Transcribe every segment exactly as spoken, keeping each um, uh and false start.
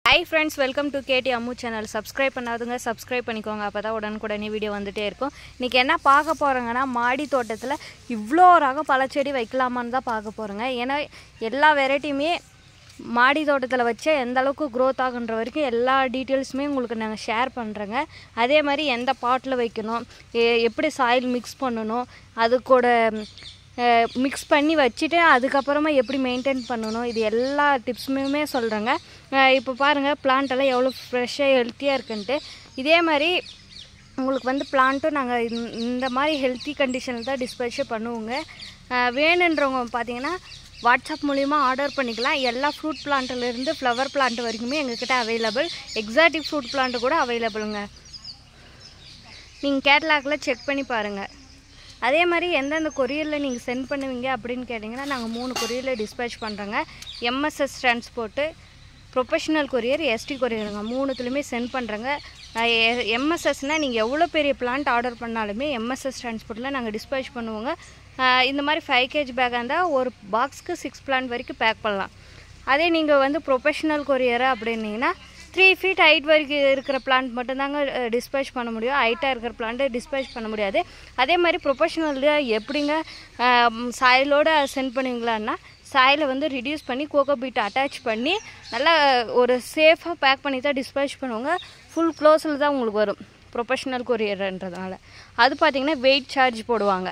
Hi friends, welcome to K T Ammu channel. Subscribe பண்ணாதவங்க subscribe பண்ணிக்கோங்க. அப்பதான் உடனுக்குடனே வீடியோ வந்துட்டே இருக்கும். இன்னைக்கு என்ன பார்க்க போறோம்னா மாடி தோட்டத்துல இவ்ளோ ரக பழச்செடி வைக்கலாமான்னு தான் பார்க்க போறோங்க. ஏனா எல்லா வெரைட்டியுமே மாடி தோட்டத்துல வச்ச எந்த அளவுக்கு growth ஆகுன்ற வரைக்கும் எல்லா டீடைல்ஸ்மே உங்களுக்கு நான் ஷேர் பண்றேங்க. அதே மாதிரி எந்த பாட்ல வைக்கணும், எப்படி soil mix பண்ணனும், அதுக்கூட mix பண்ணி வச்சிட்டு அதுக்கு அப்புறமா எப்படி மெயின்टेन பண்ணனும் இது எல்லா டிப்ஸ்மே சொல்றேங்க. இப்போ பாருங்க பிளான்ட் எல்லாம் எவ்வளவு ஃப்ரெஷா ஹெல்தியா இருக்குன்னு. இதே மாதிரி உங்களுக்கு வந்து பிளான்ட் நாங்க இந்த மாதிரி ஹெல்தி கண்டிஷன்ல தான் டிஸ்பேட்ச் பண்ணுவோங்க. வேணும்ன்றவங்க பாத்தீங்கன்னா வாட்ஸ்அப் மூலமா ஆர்டர் பண்ணிக்கலாம். எல்லா ஃப்ரூட் பிளான்ட்ல இருந்து ஃப்ளவர் பிளான்ட் வரைக்குமே எங்ககிட்ட அவேலபிள். எக்ஸாட்டிக் ஃப்ரூட் பிளான்ட் கூட அவேலபிள்ங்க. நீங்க கேட்டலாக்ல செக் பண்ணி பாருங்க. அதே மாதிரி எந்தெந்த கொரியர்ல நீங்க சென்ட் பண்ணுவீங்க அப்படினு கேட்டிங்கனா நாங்க மூணு கொரியர்ல டிஸ்பேட்ச் பண்றோங்க. M S S transport, professional courier, S T கொரியர்ங்க மூணுத்துலயுமே சென்ட் பண்றோங்க. M S S னா நீங்க எவ்வளவு பெரிய பிளான்ட் ஆர்டர் பண்ணாலுமே M S S டிரான்ஸ்போர்ட்ல நாங்க டிஸ்பேட்ச் பண்ணுவோங்க. இந்த மாதிரி five K G பேக் இருந்தா ஒரு பாக்ஸ்க்கு six பிளான்ட் வரைக்கும் பேக் பண்ணலாம். அதே நீங்க வந்து ப்ரொபஷனல் கொரியர் அப்படினீங்கனா three feet height வரைக்கும் இருக்கிற பிளான்ட் மட்டும் தாங்க டிஸ்பேட்ச் பண்ண முடியும். ஹைட்டா இருக்கிற பிளான்ட் டிஸ்பேட்ச் பண்ண முடியாது. அதே மாதிரி ப்ரொபஷனல்ல எப்படிங்க சாயிலோட சென்ட் பண்ணுவீங்களான்னா சாயில வந்து ரிடியூஸ் பண்ணி கோகோ பீட் அட்டாச் பண்ணி நல்லா ஒரு சேஃபா பேக் பண்ணி தான் டிஸ்பேட்ச் பண்ணுவாங்க. ஃபுல் க்ளோஸ்ல தான் உங்களுக்கு வரும் ப்ரொபஷனல் கொரியர்ன்றதால. அது பாத்தீங்கன்னா வெயிட் சார்ஜ் போடுவாங்க.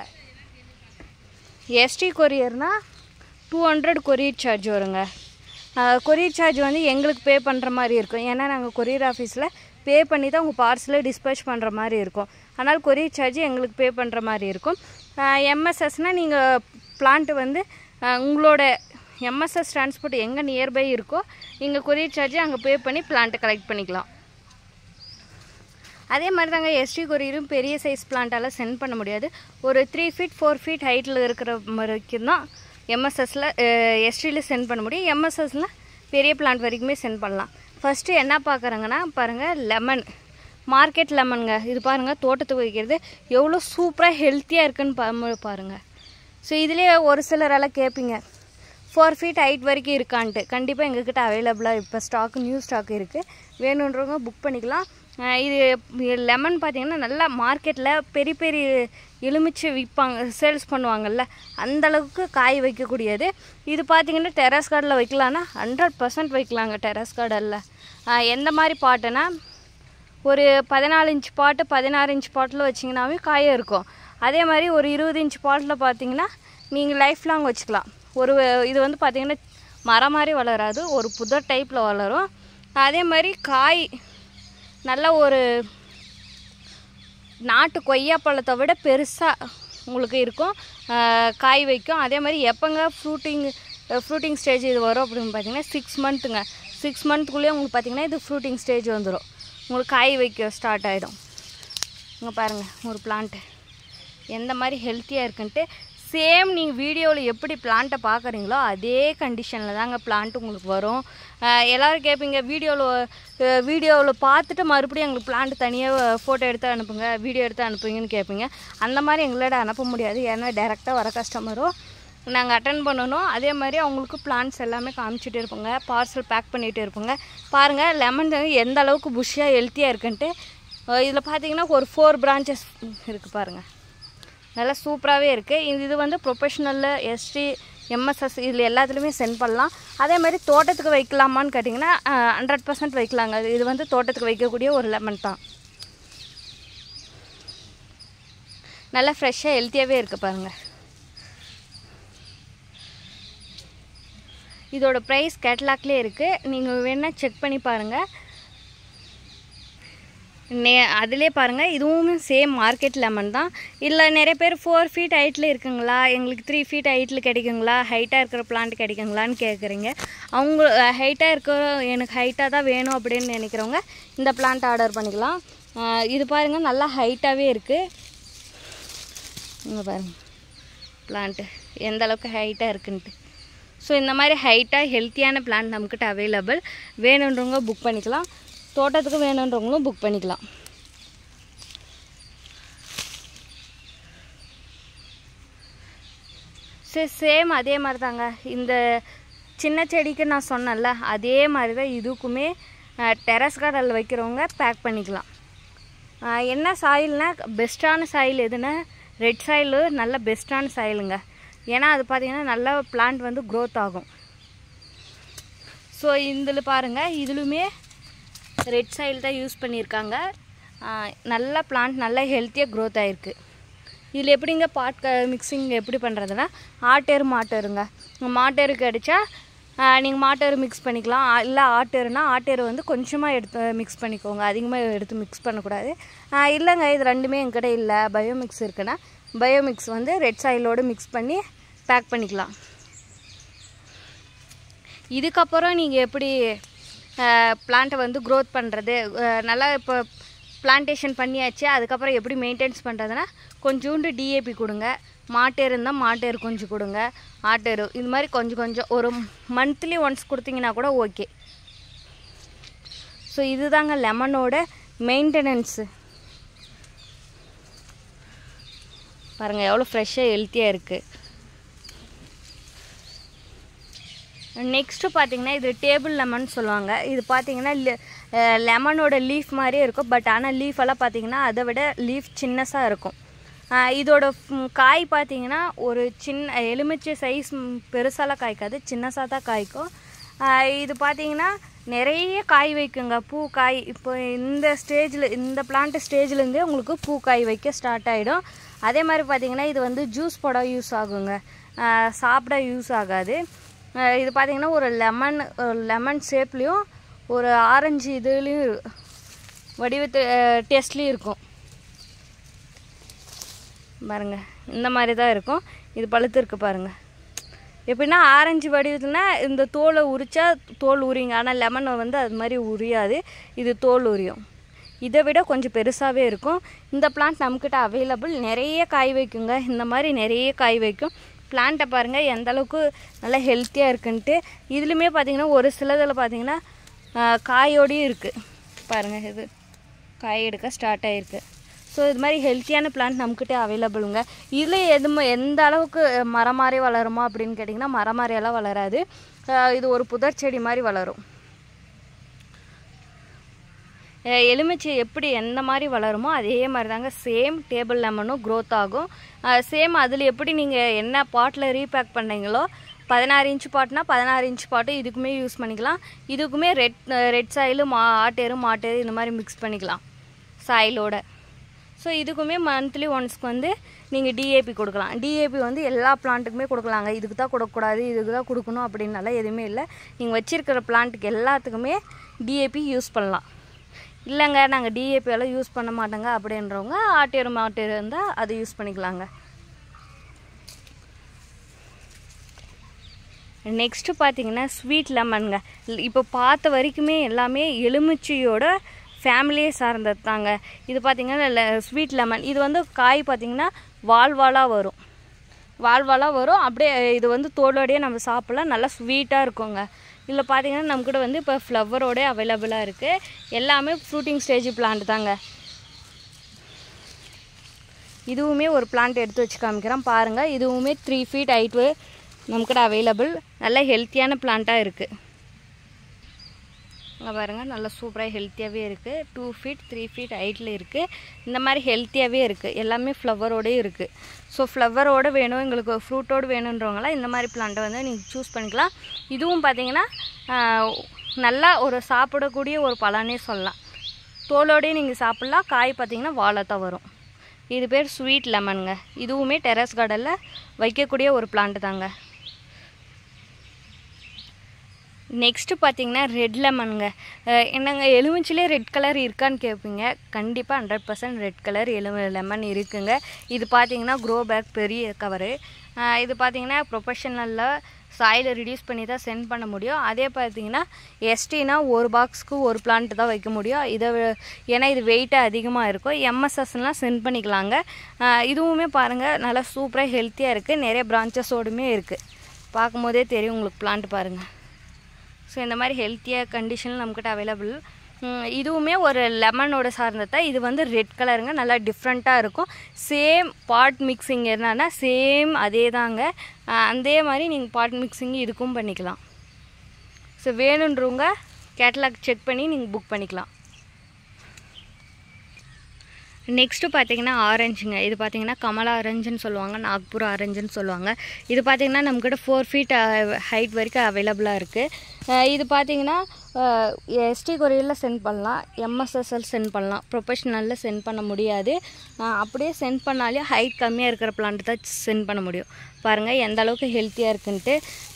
S T கொரியர்னா two hundred கொரியர் சார்ஜ் வருங்க. கொரியர் சார்ஜ் வந்து எங்களுக்கு பே பண்ற மாதிரி இருக்கும். ஏன்னா நாங்க கொரியர் ஆபீஸ்ல பே பண்ணி தான் உங்க பார்சலை டிஸ்பேட்ச் பண்ற மாதிரி இருக்கும். அதனால கொரியர் சார்ஜ் எங்களுக்கு பே பண்ற மாதிரி இருக்கும். M S S னா நீங்க பிளான்ட் வந்து உங்களோட M S S டிரான்ஸ்போர்ட் எங்க நியர்பை இருக்கோ நீங்க கொரியர் சார்ஜ் அங்க பே பண்ணி பிளான்ட் கலெக்ட் பண்ணிக்கலாம். அதே மாதிரி தாங்க S T கொரியரும் பெரிய சைஸ் பிளான்ட்டால சென்ட் பண்ண முடியாது. ஒரு three feet four feet ஹைட்ல இருக்கிற வரைக்கும் தான் M S S ல S T ல சென்ட் பண்ண முடியும். M S S ல பெரிய பிளான்ட் வரைக்குமே சென்ட் பண்ணலாம். ஃபர்ஸ்ட் என்ன பார்க்கறங்கன்னா பாருங்க லெமன், மார்க்கெட் லெமன்ங்க. இது பாருங்க தோட்டத்துக்கு வைக்கிறது எவ்வளவு சூப்பரா ஹெல்தியா இருக்குன்னு பாருங்க. சோ இதுலயே ஒரு சிலரால கேப்பீங்க four feet height வரைக்கும் இருக்கான்ட்டு. கண்டிப்பா எங்க கிட்ட அவேலபிளா இப்ப ஸ்டாக் நியூ ஸ்டாக் இருக்கு. வேணும்ன்றவங்க புக் பண்ணிக்கலாம். இது லெமன் பாத்தீங்கன்னா நல்லா மார்க்கெட்ல பெரிய பெரிய எலுமிச்சை விப்பாங்க, சேல்ஸ் பண்ணுவாங்கல்ல அந்த அளவுக்கு காய் வைக்க கூடியது. இது பாத்தீங்கன்னா டெரஸ் கார்டன்ல வைக்கலாம்னா one hundred percent வைக்கலாங்க. டெரஸ் கார்டன்ல எந்த மாதிரி பாட்டுனா ஒரு பதினாலு இன்ச் பாட் பதினாறு இன்ச் பாட்ல வச்சீங்கனாவே காய் இருக்கும். அதே மாதிரி ஒரு இருபது இன்ச் பாட்ல பாத்தீங்கன்னா நீங்க லைஃப் லாங் வச்சுக்கலாம். ஒரு இது வந்து பாத்தீங்கன்னா மரம் மாதிரி வளராது, ஒரு புதர் டைப்ல வளரும். அதே மாதிரி காய் நல்ல ஒரு நாட்டு கொய்யா பழத்தை விட பெருசா உங்களுக்கு இருக்கும், காய் வைக்கும். அதே மாதிரி எப்பங்க ஃப்ரூட்டிங் ஃப்ரூட்டிங் ஸ்டேஜ் இது வரும் அப்படின்னு பாத்தீங்கன்னா six மந்த்ங்க. six மந்த்க்குள்ளே உங்களுக்கு பாத்தீங்கன்னா இது ஃப்ரூட்டிங் ஸ்டேஜ் வந்துரும். உங்களுக்கு காய் வைக்க ஸ்டார்ட் ஆயிடும். இங்க பாருங்க ஒரு பிளான்ட் எந்த மாதிரி ஹெல்தியா இருக்குன்னு. சேம் நீங்க வீடியோல எப்படி பிளான்ட்டை பார்க்கறீங்களோ அதே கண்டிஷன்ல தாங்க பிளான்ட் உங்களுக்கு வரும். எல்லாரும் கேப்பீங்க வீடியோல வீடியோல பார்த்துட்டு மறுபடியும் உங்களுக்கு பிளான்ட் தனியா போட்டோ எடுத்து அனுப்புங்க, வீடியோ எடுத்து அனுப்புங்கன்னு கேப்பீங்க. அந்த மாதிரி எங்களோட அனுப்ப முடியாது. ஏன்னா டைரக்டா வர கஸ்டமரோ நாங்க அட்டெண்ட் பண்ணனும். அதே மாதிரி அவங்களுக்கு பிளான்ட்ஸ் எல்லாமே காமிச்சிட்டே இருப்போங்க, பார்சல் பேக் பண்ணிட்டே இருப்போங்க. பாருங்க லெமன் எந்த அளவுக்கு புஷ்ஷா ஹெல்தியா இருக்குன்னு. இதுல பாத்தீங்கன்னா ஒரு four branches இருக்கு பாருங்க. நல்லா சூப்பராவே இருக்கு. இது வந்து ப்ரொபஷனல்ல S T M S S இதுல எல்லாத்துலயுமே சென்ட் பண்ணலாம். அதே மாதிரி தோட்டத்துக்கு வைக்கலாமான்னு கேட்டிங்கனா one hundred percent வைக்கலாங்க. இது வந்து தோட்டத்துக்கு வைக்க கூடிய ஒரு லெமன் தான். நல்லா ஃப்ரெஷா ஹெல்தியாவே இருக்கு பாருங்க. இதோட பிரைஸ் கேட்டலாக்லயே இருக்கு. நீங்க வேணா செக் பண்ணி பாருங்க. அதிலே பாருங்க இதுவும் சேம் மார்க்கெட் லெமன் தான். இல்ல நிறைய பேர் four feet ஹைட்ல இருக்குங்களா, எங்களுக்கு three feet ஹைட்ல கிடைக்குங்களா, ஹைட்டா இருக்கிற பிளான்ட் கிடைக்குங்களான்னு கேக்குறீங்க. அவங்க ஹைட்டா இருக்கிற எனக்கு ஹைட்டா தான் வேணும் அப்படின்னு நினைக்கிறவங்க இந்த பிளான்ட் ஆர்டர் பண்ணிக்கலாம். இது பாருங்க நல்லா ஹைட்டாவே இருக்கு. இங்க பாருங்க பிளான்ட் எந்த அளவுக்கு ஹைட்டா இருக்குன்னு. சோ இந்த மாதிரி ஹைட்டா ஹெல்தியான பிளான்ட் நமக்கிட்ட அவேலபிள். வேணும்ன்றவங்க புக் பண்ணிக்கலாம். தோட்டத்துக்கு வேணும்ன்றவங்களும் புக் பண்ணிக்கலாம். சேம் அதே மாதிரி தாங்க இந்த சின்ன செடிக்கு நான் சொன்னேன்ல அதே மாதிரி தான் இதுக்குமே டெரஸ் கார்டனில் வைக்கிறவங்க பேக் பண்ணிக்கலாம். என்ன சாயில்னால் பெஸ்ட்டான சாயில் எதுனா ரெட் சாயிலு நல்ல பெஸ்ட்டான சாயிலுங்க. ஏன்னா அது பார்த்திங்கன்னா நல்லா பிளான்ட் வந்து க்ரோத் ஆகும். ஸோ இதில் பாருங்கள், இதுலுமே ரெட் சாயில் தான் யூஸ் பண்ணியிருக்காங்க. நல்லா பிளான்ட் நல்லா ஹெல்த்தியாக க்ரோத் ஆகிருக்கு. இதில் எப்படிங்க பாட் க மிக்சிங் எப்படி பண்ணுறதுன்னா ஆட்டேரு மாட்டேருங்க. மாட்டேரு கிடைச்சா நீங்கள் மாட்டேரு மிக்ஸ் பண்ணிக்கலாம். இல்லை ஆட்டேருனா ஆட்டேரு வந்து கொஞ்சமாக எடுத்து மிக்ஸ் பண்ணிக்கோங்க, அதிகமாக எடுத்து மிக்ஸ் பண்ணக்கூடாது. இல்லைங்க இது ரெண்டுமே என்கிட்ட இல்லை, பயோமிக்ஸ் இருக்குன்னா பயோமிக்ஸ் வந்து ரெட் சாயிலோடு மிக்ஸ் பண்ணி பேக் பண்ணிக்கலாம். இதுக்கப்புறம் நீங்கள் எப்படி பிளான்ட்டை வந்து க்ரோத் பண்ணுறது, நல்லா இப்போ பிளான்டேஷன் பண்ணியாச்சு, அதுக்கப்புறம் எப்படி மெயின்டைன்ஸ் பண்ணுறதுன்னா கொஞ்சோண்டு டிஏபி கொடுங்க. மாட்டேரு இருந்தால் மாட்டேரு கொஞ்சம் கொடுங்க, ஆட்டேரு இது மாதிரி கொஞ்சம் கொஞ்சம் ஒரு மந்த்லி ஒன்ஸ் கொடுத்தீங்கன்னா கூட ஓகே. ஸோ இதுதாங்க லெமனோட மெயின்டெனன்ஸு. பாருங்கள் எவ்வளோ ஃப்ரெஷ்ஷாக ஹெல்த்தியாக இருக்குது. நெக்ஸ்ட்டு பார்த்திங்கன்னா இது டேபிள் லெமன் சொல்லுவாங்க. இது பார்த்திங்கன்னா லெமனோட லீஃப் மாதிரியே இருக்கும், பட் ஆனால் லீஃபெல்லாம் பார்த்திங்கன்னா அதை விட லீஃப் சின்னஸாக இருக்கும். இதோட காய் பார்த்திங்கன்னா ஒரு சின்ன எலுமிச்சை சைஸ் பெருசாலாம் காய்க்காது, சின்னசாக தான் காய்க்கும். இது பார்த்திங்கன்னா நிறைய காய் வைக்குங்க, பூ காய். இப்போ இந்த ஸ்டேஜில் இந்த பிளான்ட் ஸ்டேஜ்லேருந்தே உங்களுக்கு பூ காய் வைக்க ஸ்டார்ட் ஆகிடும். அதே மாதிரி பார்த்திங்கன்னா இது வந்து ஜூஸ் போட யூஸ் ஆகுங்க, சாப்பிட யூஸ் ஆகாது. இது பார்த்திங்கன்னா ஒரு லெமன் லெமன் ஷேப்லேயும் ஒரு ஆரஞ்சு இதுலேயும் வடிவத்து டேஸ்ட்லேயும் இருக்கும். பாருங்கள் இந்த மாதிரி தான் இருக்கும். இது பழுத்து இருக்குது பாருங்கள். எப்படின்னா ஆரஞ்சு வடிவத்துனா இந்த தோலை உரித்தா தோல் உரிங்க, ஆனால் லெமன் வந்து அது மாதிரி உரியாது, இது தோல் உரியும். இதை விட கொஞ்சம் பெருசாகவே இருக்கும். இந்த பிளான்ட் நம்மக்கிட்ட அவைலபிள், நிறைய காய் வைக்குங்க, இந்த மாதிரி நிறைய காய் வைக்கும். பிளான்ட்டை பாருங்கள் எந்த அளவுக்கு நல்லா ஹெல்த்தியாக இருக்குன்ட்டு. இதுலையுமே பார்த்திங்கன்னா ஒரு சிலதில் பார்த்திங்கன்னா காயோடையும் இருக்குது பாருங்கள், இது காய் எடுக்க ஸ்டார்ட் ஆகிருக்கு. ஸோ இது மாதிரி ஹெல்த்தியான பிளான்ட் நம்மக்கிட்ட அவைலபிளுங்க. இதில் எது எந்த அளவுக்கு மரம் மாதிரி வளருமா அப்படின்னு கேட்டிங்கன்னா மரம் மாதிரியெல்லாம் வளராது, இது ஒரு புதர் செடி மாதிரி வளரும். எலுமிச்சை எப்படி எந்த மாதிரி வளருமோ அதே மாதிரி தாங்க சேம் டேபிள் லெமனும் க்ரோத் ஆகும். சேம் அதில் எப்படி நீங்கள் என்ன பாட்டில் ரீபேக் பண்ணீங்களோ பதினாறு இன்ச்சு பாட்னா பதினாறு இன்ச்சு பாட்டு இதுக்குமே யூஸ் பண்ணிக்கலாம். இதுக்குமே ரெட் ரெட் சாயிலு மா ஆட்டேரு மாட்டேரு இந்த மாதிரி மிக்ஸ் பண்ணிக்கலாம் சாயிலோட. ஸோ இதுக்குமே மந்த்லி ஒன்ஸ்க்கு வந்து நீங்கள் டிஏபி கொடுக்கலாம். டிஏபி வந்து எல்லா பிளான்ட்டுக்குமே கொடுக்கலாங்க, இதுக்கு தான் கொடுக்கக்கூடாது இதுக்கு தான் கொடுக்கணும் அப்படின்னாலாம் எதுவுமே இல்லை. நீங்கள் வச்சுருக்கிற பிளான்ட்டுக்கு எல்லாத்துக்குமே டிஏபி யூஸ் பண்ணலாம். இல்லைங்க நாங்கள் டிஏபி எல்லாம் யூஸ் பண்ண மாட்டோங்க அப்படின்றவங்க ஆட்டேரு மாட்டேரு இருந்தால் அது யூஸ் பண்ணிக்கலாங்க. நெக்ஸ்ட்டு பார்த்தீங்கன்னா ஸ்வீட் லெமனுங்க. இப்போ பார்த்த வரைக்குமே எல்லாமே எலுமிச்சையோட ஃபேமிலியே சார்ந்தது தாங்க. இது பார்த்திங்கன்னா ஸ்வீட் லெமன். இது வந்து காய் பார்த்திங்கன்னா வால்வாலாக வரும், வால்வாலாக வரும் அப்படியே. இது வந்து தோலோடையே நம்ம சாப்பிட்லாம், நல்லா ஸ்வீட்டாக இருக்குங்க. இதில் பார்த்திங்கன்னா நம்மக்கிட்ட வந்து இப்போ ஃப்ளவரோடே அவைலபிளாக இருக்குது. எல்லாமே ஃப்ரூட்டிங் ஸ்டேஜ் பிளான்ட் தாங்க. இதுவுமே ஒரு பிளான்ட் எடுத்து வச்சு காமிக்கிறேன் பாருங்கள். இதுவுமே த்ரீ ஃபீட் ஹைட்டு நம்மக்கிட்ட அவைலபிள், நல்ல ஹெல்த்தியான பிளான்ட்டாக இருக்குது. அங்கே பாருங்கள் நல்லா சூப்பராக ஹெல்த்தியாகவே இருக்குது. டூ ஃபீட் த்ரீ ஃபீட் ஹைட்டில் இருக்குது. இந்த மாதிரி ஹெல்த்தியாகவே இருக்குது, எல்லாமே ஃப்ளவரோடே இருக்குது. ஸோ ஃப்ளவரோடு வேணும் எங்களுக்கு ஃப்ரூட்டோடு வேணுன்றவங்களாம் இந்த மாதிரி பிளான்ட்டை வந்து நீங்கள் சூஸ் பண்ணிக்கலாம். இதுவும் பார்த்திங்கன்னா நல்லா ஒரு சாப்பிடக்கூடிய ஒரு பழனே சொல்லலாம். தோலோடையே நீங்கள் சாப்பிட்லாம், காய் பார்த்திங்கன்னா வாழைத்தான் வரும். இது பேர் ஸ்வீட் லெமனுங்க. இதுவுமே டெரஸ் கார்டனில் வைக்கக்கூடிய ஒரு பிளான்ட்டு தாங்க. நெக்ஸ்ட்டு பார்த்திங்கன்னா ரெட் லெமனுங்க. என்னங்க எலுமிச்சிலே ரெட் கலர் இருக்கான்னு கேட்பீங்க. கண்டிப்பாக ஹண்ட்ரட் பர்சன்ட் ரெட் கலர் எலு லெமன் இருக்குங்க. இது பார்த்திங்கன்னா க்ரோ பேக் பெரிய கவரு. இது பார்த்திங்கன்னா ப்ரொஃபஷனலில் சாயில் ரிடியூஸ் பண்ணி தான் சென்ட் பண்ண முடியும். அதே பார்த்திங்கன்னா எஸ்டினா ஒரு பாக்ஸ்க்கு ஒரு பிளான்ட் தான் வைக்க முடியும். இதை ஏன்னா இது வெயிட்டாக அதிகமாக இருக்கும். எம்எஸ்எஸ்லாம் சென்ட் பண்ணிக்கலாங்க. இதுவுமே பாருங்கள் நல்லா சூப்பராக ஹெல்த்தியாக இருக்குது, நிறைய பிரான்ச்சஸோடுமே இருக்குது. பார்க்கும்போதே தெரியும் உங்களுக்கு பிளான்ட் பாருங்கள். ஸோ இந்த மாதிரி ஹெல்த்தியாக கண்டிஷனில் நம்மக்கிட்ட அவைலபிள். இதுவுமே ஒரு லெமனோட சார்ந்ததா. இது வந்து ரெட் கலருங்க, நல்லா டிஃப்ரெண்ட்டாக இருக்கும். சேம் பாட் மிக்சிங் என்னன்னா சேம் அதே தாங்க. அதே மாதிரி நீங்கள் பாட் மிக்சிங் இதுக்கும் பண்ணிக்கலாம். ஸோ வேணுன்றவங்க கேட்டலாக் செக் பண்ணி நீங்கள் புக் பண்ணிக்கலாம். நெக்ஸ்ட்டு பார்த்தீங்கன்னா ஆரஞ்சுங்க. இது பார்த்தீங்கன்னா கமலா ஆரஞ்சுன்னு சொல்லுவாங்க, நாக்பூர் ஆரஞ்சுன்னு சொல்லுவாங்க. இது பார்த்தீங்கன்னா நம்மக்கிட்ட ஃபோர் ஃபீட் ஹைட் வரைக்கும் அவைலபிளாக இருக்குது. இது பார்த்தீங்கன்னா எஸ்டி கொரியரில் சென்ட் பண்ணலாம், எம்எஸ்எஸ்எல் சென்ட் பண்ணலாம், ப்ரொஃபஷ்னலில் சென்ட் பண்ண முடியாது. அப்படியே சென்ட் பண்ணாலே ஹைட் கம்மியாக இருக்கிற பிளான்ட் தான் சென்ட் பண்ண முடியும். பாருங்கள் எந்த அளவுக்கு ஹெல்த்தியாக இருக்குன்ட்டு.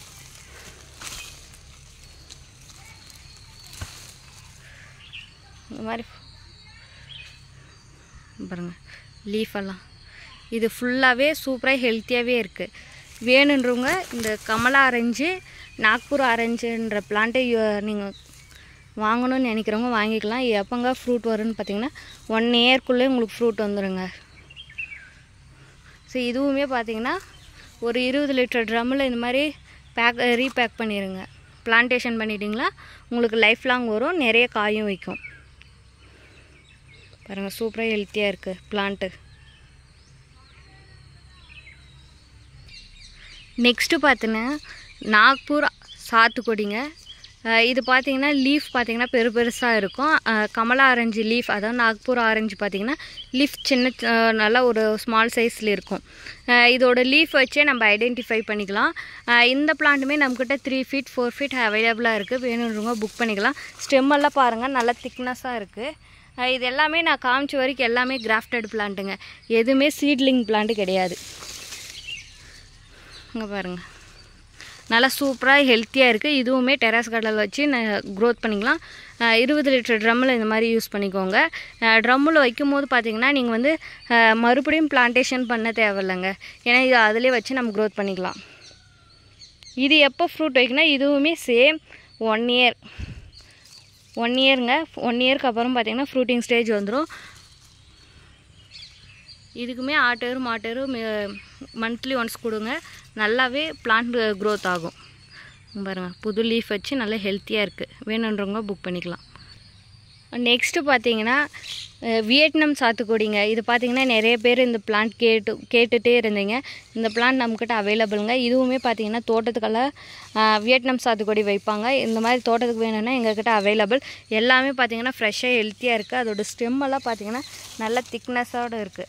இந்த மாதிரி பாருங்கள் லீஃபெல்லாம் இது ஃபுல்லாகவே சூப்பராக ஹெல்த்தியாகவே இருக்குது. வேணுன்றவங்க இந்த கமலா ஆரஞ்சு, நாக்பூர் ஆரஞ்சுன்ற பிளான்ட்டை நீங்கள் வாங்கணும்னு நினைக்கிறவங்க வாங்கிக்கலாம். எப்போங்க ஃப்ரூட் வரும்னு பார்த்தீங்கன்னா ஒன் இயர்க்குள்ளே உங்களுக்கு ஃப்ரூட் வந்துடுங்க. ஸோ இதுவுமே பார்த்தீங்கன்னா ஒரு இருபது லிட்டர் ட்ரம்மில் இந்த மாதிரி பேக் ரீபேக் பண்ணிடுங்க. பிளான்டேஷன் பண்ணிட்டீங்களா உங்களுக்கு லைஃப் லாங் வரும், நிறைய காயும் வைக்கும். பாருங்கள் சூப்பராக ஹெல்த்தியாக இருக்குது பிளான்ட்டு. நெக்ஸ்ட்டு பார்த்தீங்கன்னா நாக்பூர் சாத்துக்குடிங்க. இது பார்த்திங்கன்னா லீஃப் பார்த்திங்கன்னா பெரு பெருசாக இருக்கும். கமலா ஆரஞ்சு லீஃப், அதாவது நாக்பூர் ஆரஞ்சு பார்த்திங்கன்னா லீஃப் சின்ன நல்லா ஒரு ஸ்மால் சைஸில் இருக்கும். இதோட லீஃப் வச்சே நம்ம ஐடென்டிஃபை பண்ணிக்கலாம். இந்த பிளான்ட்டுமே நம்மக்கிட்ட த்ரீ ஃபீட் ஃபோர் ஃபீட் அவைலபிளாக இருக்குது. வேணுன்றவங்க புக் பண்ணிக்கலாம். ஸ்டெம்மெல்லாம் பாருங்கள் நல்லா திக்னஸாக இருக்குது. இது எல்லாமே நான் காமிச்ச வரைக்கும் எல்லாமே கிராஃப்டட் பிளான்ட்டுங்க, எதுவுமே சீட்லிங் பிளான்ட்டு கிடையாது. இங்கே பாருங்கள் நல்லா சூப்பராக ஹெல்த்தியாக இருக்குது. இதுவுமே டெராஸ் கார்டனில் வச்சு க்ரோத் பண்ணிக்கலாம். இருபது லிட்டர் ட்ரம்மில் இந்த மாதிரி யூஸ் பண்ணிக்கோங்க. ட்ரம்மில் வைக்கும் போது பார்த்திங்கன்னா நீங்கள் வந்து மறுபடியும் பிளான்டேஷன் பண்ண தேவையில்லைங்க, ஏன்னா இது அதிலே வச்சு நம்ம க்ரோத் பண்ணிக்கலாம். இது எப்போ ஃப்ரூட் வைக்கணும், இதுவுமே சேம் ஒன் இயர் ஒன் இயருங்க ஒன் இயருக்கு அப்புறம் பார்த்திங்கன்னா ஃப்ரூட்டிங் ஸ்டேஜ் வந்துடும். இதுக்குமே ஆட்டரு மாட்டரு மந்த்லி ஒன்ஸ் கொடுங்க, நல்லாவே பிளான்ட் க்ரோத் ஆகும். பாருங்கள் புது லீஃப் வச்சு நல்லா ஹெல்த்தியாக இருக்குது. வேணுன்றவங்க புக் பண்ணிக்கலாம். நெக்ஸ்ட்டு பார்த்தீங்கன்னா வியட்நாம் சாத்துக்குடிங்க. இது பார்த்திங்கன்னா நிறைய பேர் இந்த பிளான்ட் கேட்டு கேட்டுகிட்டே இருந்தீங்க. இந்த பிளான்ட் நம்மக்கிட்ட அவைலபிளுங்க. இதுவுமே பார்த்திங்கன்னா தோட்டத்துக்கெல்லாம் வியட்நாம் சாத்துக்குடி வைப்பாங்க. இந்த மாதிரி தோட்டத்துக்கு வேணும்னா எங்கள்கிட்ட அவைலபிள். எல்லாமே பார்த்திங்கன்னா ஃப்ரெஷ்ஷாக ஹெல்த்தியாக இருக்குது. அதோடய ஸ்டெம்மெல்லாம் பார்த்திங்கன்னா நல்ல திக்னஸோடு இருக்குது.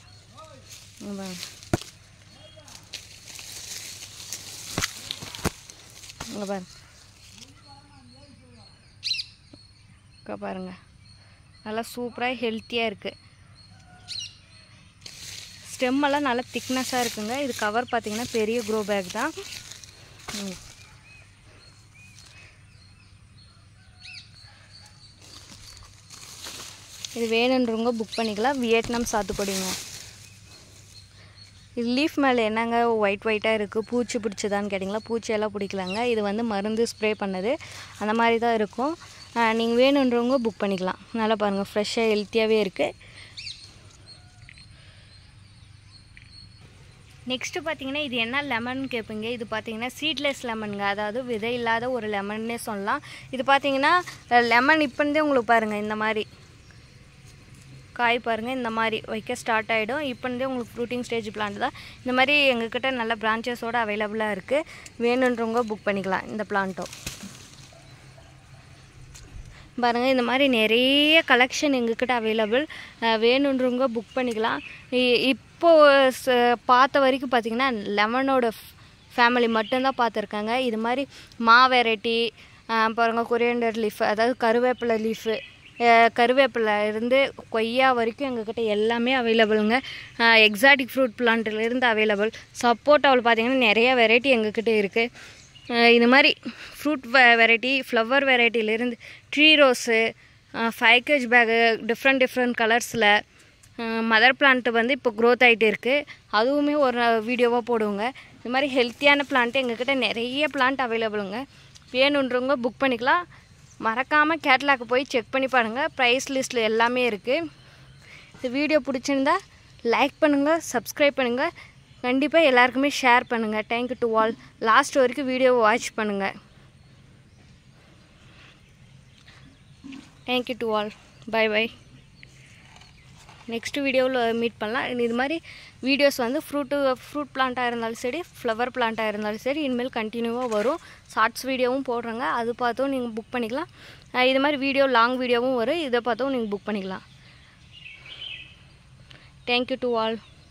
இங்கே பாருங்க இங்கே பாருங்கள் நல்லா சூப்பராக ஹெல்த்தியாக இருக்குது. ஸ்டெம்மெல்லாம் நல்லா திக்னஸாக இருக்குங்க. இது கவர் பார்த்திங்கன்னா பெரிய க்ரோ பேக் தான். இது வேணுன்றவங்க புக் பண்ணிக்கலாம். வியட்நாம் சாத்துக்குடிங்க. இது லீஃப் மேலே என்னங்க ஒயிட் ஒயிட்டாக இருக்குது, பூச்சி பிடிச்சதான்னு கேட்டிங்களா? பூச்சியெல்லாம் பிடிக்கலாங்க. இது வந்து மருந்து ஸ்ப்ரே பண்ணது அந்த மாதிரி தான் இருக்கும். நீங்கள் வேணுன்றவங்க புக் பண்ணிக்கலாம். நல்லா பாருங்கள் ஃப்ரெஷ்ஷாக ஹெல்த்தியாகவே இருக்குது. நெக்ஸ்ட்டு பார்த்தீங்கன்னா இது என்ன லெமன் கேட்பீங்க. இது பார்த்தீங்கன்னா சீட்லெஸ் லெமனுங்க, அதாவது விதை இல்லாத ஒரு லெமன்னே சொல்லலாம். இது பார்த்தீங்கன்னா லெமன் இப்போந்தே உங்களுக்கு பாருங்கள் இந்த மாதிரி காய் பாருங்கள், இந்த மாதிரி வைக்க ஸ்டார்ட் ஆகிடும். இப்போந்தே உங்களுக்கு ஃப்ரூட்டிங் ஸ்டேஜ் பிளான்ட் தான். இந்த மாதிரி எங்ககிட்ட நல்ல பிரான்ச்சஸோடு அவைலபிளாக இருக்குது. வேணுன்றவங்க புக் பண்ணிக்கலாம் இந்த பிளான்ட்டும். பாருங்கள் இந்த மாதிரி நிறைய கலெக்ஷன் எங்ககிட்ட அவைலபிள். வேணுன்றவங்க புக் பண்ணிக்கலாம். இப்போது பார்த்த வரைக்கும் பார்த்திங்கன்னா லெமனோட ஃபேமிலி மட்டும்தான் பார்த்துருக்காங்க. இது மாதிரி மா வெரைட்டி பாருங்கள், கொரியண்டர் லீஃப், அதாவது கருவேப்பிலை லீஃபு, கருவேப்பிலை இருந்து கொய்யா வரைக்கும் எங்ககிட்ட எல்லாமே அவைலபிளுங்க. எக்ஸாட்டிக் ஃப்ரூட் பிளான்ட்லேருந்து அவைலபிள். சப்போட்டாவில் பார்த்திங்கன்னா நிறைய வெரைட்டி எங்ககிட்ட இருக்குது. இது மாதிரி ஃப்ரூட் வெரைட்டி, ஃப்ளவர் வெரைட்டிலேருந்து ட்ரீ ரோஸு, ஃபைவ் கேஜ் பேகு, டிஃப்ரெண்ட் டிஃப்ரெண்ட் கலர்ஸில் மதர் பிளான்ட்டு வந்து இப்போ க்ரோத் ஆகிட்டு இருக்குது. அதுவுமே ஒரு வீடியோவாக போடுவோங்க. இது மாதிரி ஹெல்த்தியான பிளான்ட்டு எங்ககிட்ட நிறைய பிளான்ட் அவைலபிளுங்க. வேணுன்றவங்க புக் பண்ணிக்கலாம். மறக்காமல் கேட்லாக் போய் செக் பண்ணி பாருங்கள். ப்ரைஸ் லிஸ்ட்டில் எல்லாமே இருக்குது. இந்த வீடியோ பிடிச்சிருந்தா லைக் பண்ணுங்கள், சப்ஸ்கிரைப் பண்ணுங்கள், கண்டிப்பாக எல்லாருக்குமே ஷேர் பண்ணுங்கள். Thank you to all. லாஸ்ட் வரைக்கும் வீடியோவை வாட்ச் பண்ணுங்கள். Thank you to all. Bye bye. Next வீடியோவில் மீட் பண்ணலாம். இது மாதிரி வீடியோஸ் வந்து ஃப்ரூட்டு ஃப்ரூட் பிளான்ட்டாக இருந்தாலும் சரி, ஃப்ளவர் பிளான்ட்டாக இருந்தாலும் சரி, இனிமேல் கண்டினியூவாக வரும். ஷார்ட்ஸ் வீடியோவும் போடுறாங்க, அது பார்த்தும் நீங்கள் புக் பண்ணிக்கலாம். இது மாதிரி வீடியோ லாங் வீடியோவும் வரும், இதை பார்த்தும் நீங்கள் புக் பண்ணிக்கலாம். Thank you to all.